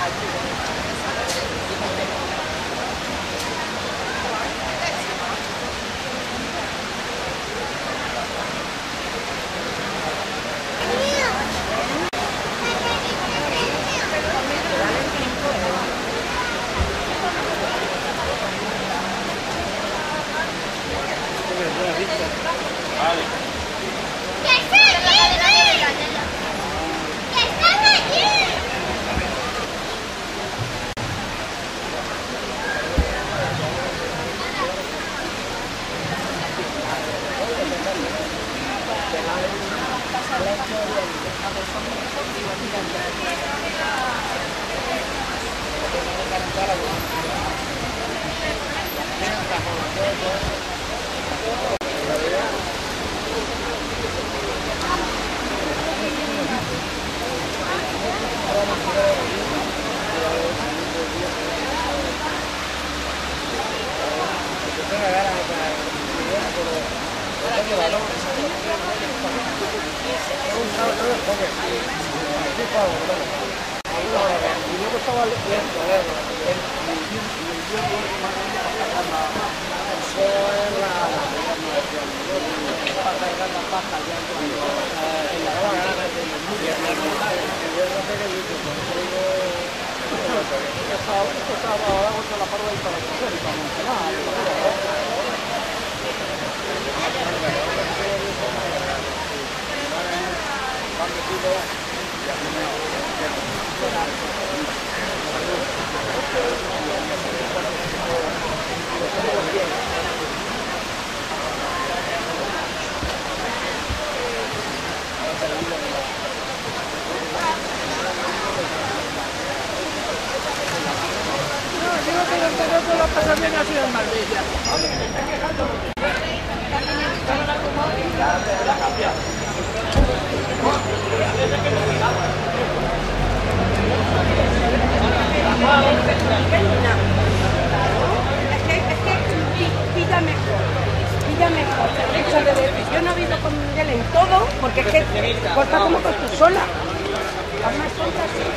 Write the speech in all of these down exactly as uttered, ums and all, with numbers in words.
Yo no he visto con Miguel en todo, porque es que corta como con tú sola. Además, tontas, sí.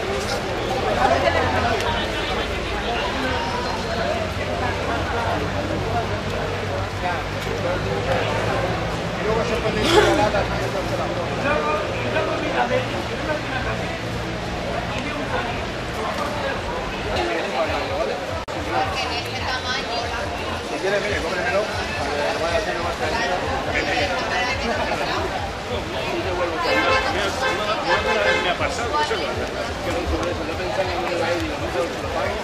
Luego se puede ir a la lata. Si quieres, mire, cómpremelo. Vaya a hacerlo más tranquilo. Me ha pasado, eso es verdad. Que no sobre eso, yo pensaba en el aire y no se lo pague.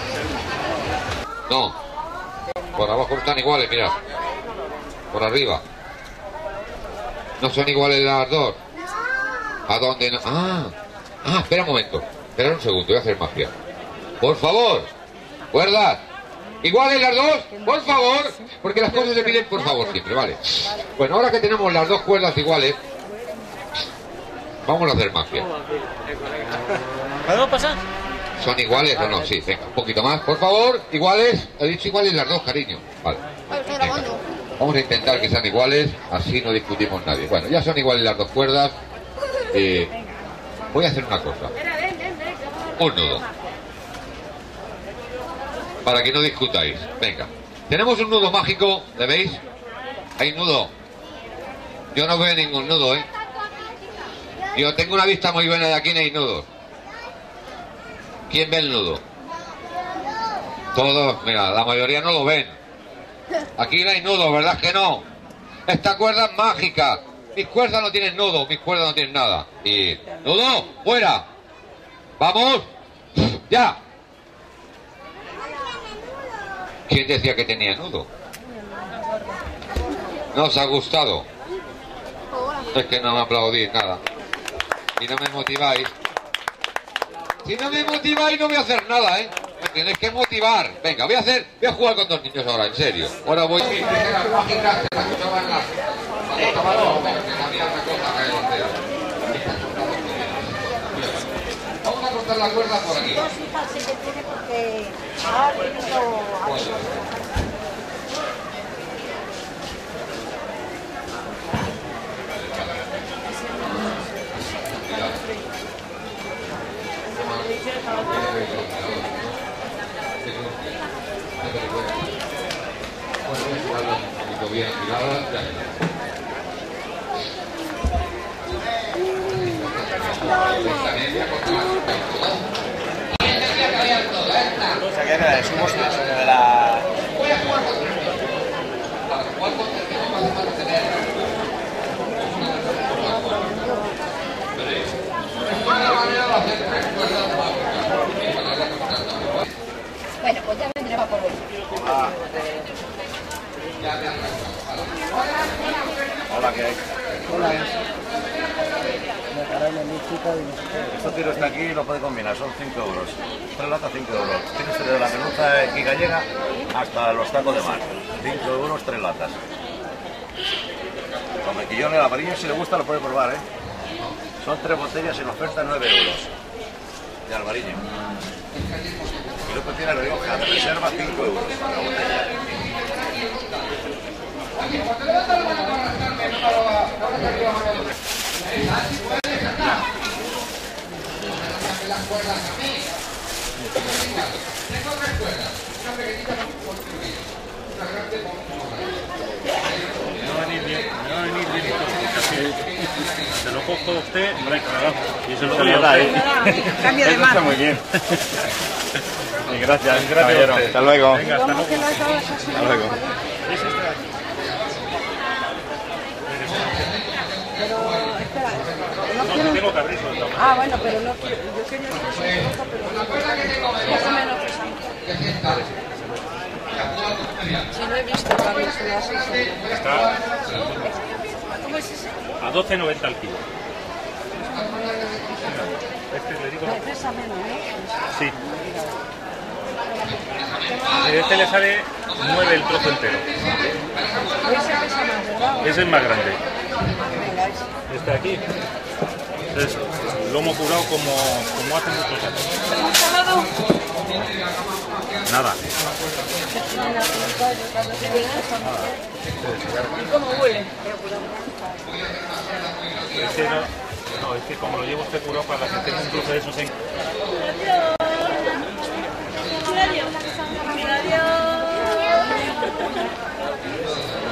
No. Por abajo están iguales, mirad. Por arriba. No son iguales las dos. ¿A dónde no? Ah. Ah, espera un momento. Espera un segundo, voy a hacer magia. Por favor. ¿Cuerdas? ¿Iguales las dos? Por favor. Porque las cosas se piden por favor siempre, ¿vale? Bueno, ahora que tenemos las dos cuerdas iguales, vamos a hacer magia. ¿Podemos pasar? ¿Son iguales o no? Sí, venga, un poquito más, por favor. ¿Iguales? He dicho iguales las dos, cariño. Vale. Venga. Vamos a intentar que sean iguales, así no discutimos nadie. Bueno, ya son iguales las dos cuerdas. Eh, voy a hacer una cosa. Un nudo. Para que no discutáis. Venga. Tenemos un nudo mágico, ¿le veis? Hay nudo. Yo no veo ningún nudo, ¿eh? Yo tengo una vista muy buena de aquí, no hay nudos. ¿Quién ve el nudo? Todos, mira, la mayoría no lo ven. Aquí no hay nudo, ¿verdad que no? Esta cuerda es mágica. Mis cuerdas no tienen nudo, mis cuerdas no tienen nada. Y... ¡nudo! ¡Fuera! ¡Vamos! ¡Ya! ¿Quién decía que tenía nudo? ¿No os ha gustado? Es que no me aplaudís nada. Y no me motiváis. Si no me motiváis no voy a hacer nada, ¿eh? Me tenéis que motivar. Venga, voy a hacer, voy a jugar con dos niños ahora, en serio. Ahora voy... Sí, las mágicas que las usaban las... Los tabalos, que sabía una cosa que no sea. Vamos a cortar la cuerda por aquí. Dos hijas sí que tiene porque... Ah, Un poquito bien afilada, ya. O sea, que era de sumos de la... Bueno, pues ya vendré por hoy. Hola, ¿qué hay? Hola. Me caráis muy chica y... Estos tiros está aquí y lo puede combinar, son cinco euros. Tres latas, cinco euros. Tienes desde la menuza aquí gallega hasta los tacos de mar. cinco euros, tres latas. Con mejillón y el amarillo, si le gusta, lo puede probar, ¿eh? Son tres botellas en oferta, nueve euros. De albariño. Y luego tiene Rioja, de reserva, cinco euros la botella. No va a venir bien, no va a venir bien se lo cojo a usted, hombre, cagado. Y se lo doy a usted. Cambio de mano. Muy bien. Y gracias, Gracias a usted. Hasta luego. Venga, hasta luego. Hasta luego. Es esta de aquí. Pero, espera, no No, quiero... tengo cabrito. Ah, bueno, pero no quiero... Yo quería que se rojo, pero no. Más o menos esa. Si no he visto cabrito, se lo hace así. Está ¿Cómo es ese? a doce noventa al kilo. Este le digo... Me pesa menos, ¿no? Sí. Este le sale nueve el trozo entero. Ese pesa más, ¿verdad? Ese es más grande. Venga, ese. Este de aquí. Es lomo curado como, como hace muchos años. ¿Hemos salado? Nada. ¿Y cómo huele? Ese no, no, es que como lo llevo usted curado para que tenga un trozo de esos en... Adiós. Adiós.